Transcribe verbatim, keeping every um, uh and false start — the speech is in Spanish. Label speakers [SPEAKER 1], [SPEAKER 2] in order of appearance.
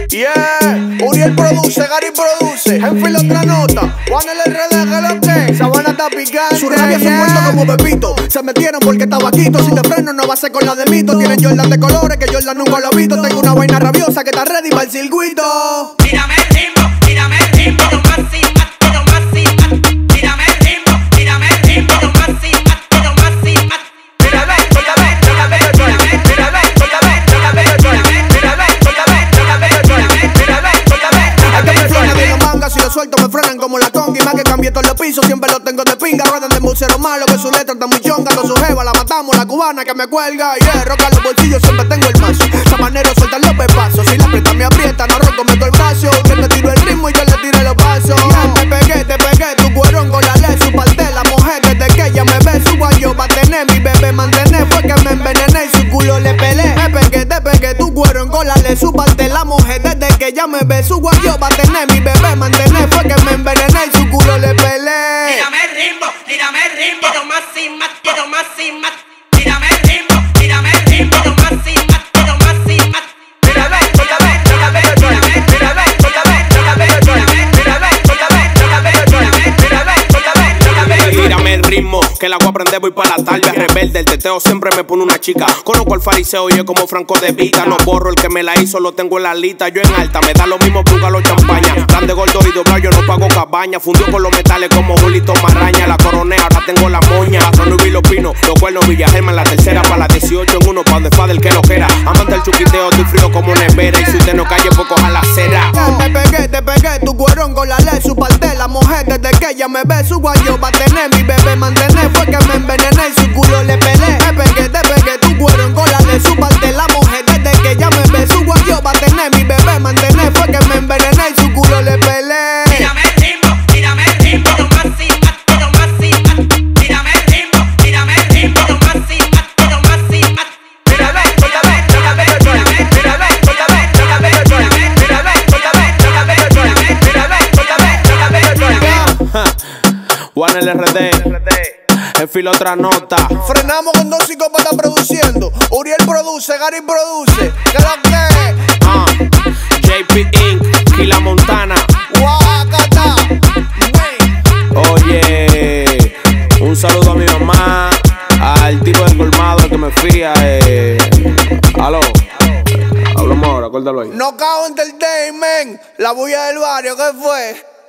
[SPEAKER 1] Yeah, Uriel produce, Gary produce, Enfil otra nota, Juan el R D, que lo que, Sabana está picante.
[SPEAKER 2] Sus rabias son puestos como Pepito, se metieron porque está vaquito. Si te freno no va a ser con la de mito. Tienen Jordan de colores que Jordan nunca lo ha visto. Tengo una vaina rabiosa que está ready para el circuito.
[SPEAKER 3] Tírame el ritmo, tírame el ritmo, pero más sin más, pero más sin más. Tírame el ritmo, tírame el ritmo, pero más sin más, pero más sin más. Tírame, tírame, tírame, tírame, tírame, tírame, tírame, tírame, tírame, tírame, tírame, tírame, tírame.
[SPEAKER 2] Es que me frena de los mangas, si lo suelto me frenan como la conga. Y más que cambié todos los pisos, siempre los tengo de pinga. Ruedan de musero malo, que su letra está muy chonga. Con su jeva la matamos, la cubana que me cuelga. Y yeah, roca los bolsillos, siempre tengo el mazo. Esa manera sueltan los pepazos. Si la aprieta me aprieta, no ronco, meto el brazo. Que me tiro el ritmo y yo le tiro los pasos. Yeah, te pegué, te pegué, tu cuerón con la ley. Su parte, la mujer desde que ella me ve. Su guayo va a tener, mi bebé mantener. Fue que me envenené y su culo le pelé. Me pegué, te pegué, tu cuerón con la ley. Su parte, la mujer desde que ella me ve. Su guayo va a tener, mi bebé mantener. Fue que me envenené y su culo le pelé.
[SPEAKER 3] Tírame el ritmo, tírame el ritmo, pero más sin más, pero más sin más. Tírame el ritmo, tírame el ritmo, pero más sin más, pero más sin más. Tírame, tírame, tírame, tírame, tírame, tírame, tírame, tírame, tírame, tírame, tírame, tírame, tírame, tírame.
[SPEAKER 4] Tírame el ritmo, que el agua prende, voy para la tarde. Rebelde, el teteo siempre me pone una chica. Conozco al fariseo y es como Franco de Vita. No borro el que me la hizo, lo tengo en la lista. Yo en alta, me da lo mismo que un galo champaña. Grande, gordo y doblado, yo no pago cabaña. Fundió con los metales como Julito Marraña. La coroné, ahora tengo la moña. Patrón y los pinos, los cuernos Villagerma en la tercera. Para la dieciocho en uno, pa' donde fa del que lo quiera. Amante el chuquiteo, estoy frío como nevera. Y si usted no calle, pues coja la cera.
[SPEAKER 2] Te pegué, te pegué, tu cuerón con la ley. Su parte, la mujer desde que ella me ve. Su guayo va a tener, mi bebé mantener. Fue que me envenené y su culo le pelé. Te pegué, te pegué, tu cuerón con la ley. Su parte, la mujer desde que ella me ve. Su guayo va a tener, mi bebé mantener. Fue que me envenené y su culo le pelé.
[SPEAKER 3] Tírame el ritmo, tírame el ritmo, pero más sin más, pero más sin más. Tírame el ritmo, tírame el ritmo, pero más sin más, pero más sin más. Tírame, tírame, tírame, tírame, tírame, tírame, tírame, tírame, tírame, tírame, tírame, tírame, tírame, tírame.
[SPEAKER 4] Juan el R D, Enfil otra nota.
[SPEAKER 1] Frenamos con dos psicópatas produciendo, Uriel produce, Gary produce, que lo que,
[SPEAKER 4] Ah, J P Incorporated, Kila Montana.
[SPEAKER 1] Guacata,
[SPEAKER 4] Oye, un saludo a mi mamá, al tipo del colmado, el que me fía. Eh. Aló, hablamos ahora, córtalo ahí.
[SPEAKER 1] Knockout Entertainment, la bulla del barrio, ¿qué fue?